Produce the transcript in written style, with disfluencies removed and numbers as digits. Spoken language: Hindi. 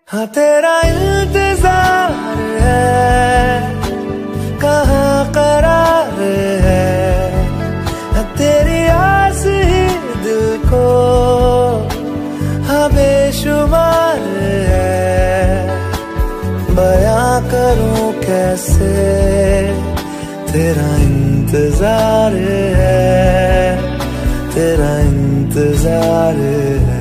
हाँ तेरा इंतजार है, कहाँ करार है, हाँ तेरी आस ही दिल को हाँ बेशुमार है। बयां करूं कैसे तेरा इंतजार है, तेरा इंतजार है।